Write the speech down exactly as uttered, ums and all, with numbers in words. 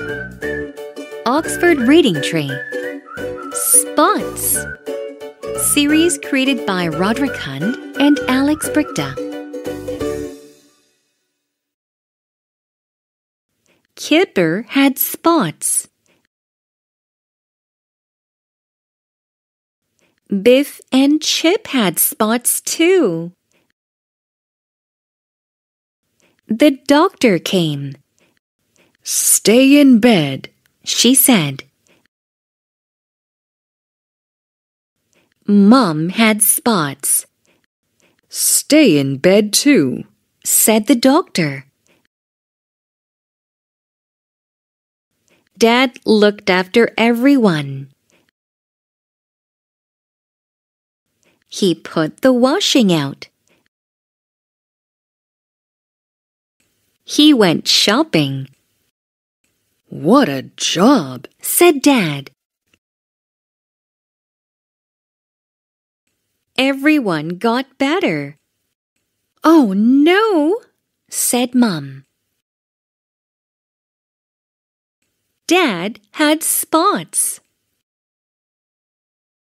Oxford Reading Tree. Spots. Series created by Roderick Hunt and Alex Brichta. Kipper had spots. Biff and Chip had spots too. The doctor came. "Stay in bed," she said. Mom had spots. "Stay in bed too," said the doctor. Dad looked after everyone. He put the washing out. He went shopping. "What a job," said Dad. Everyone got better. Oh no, said Mom. Dad had spots.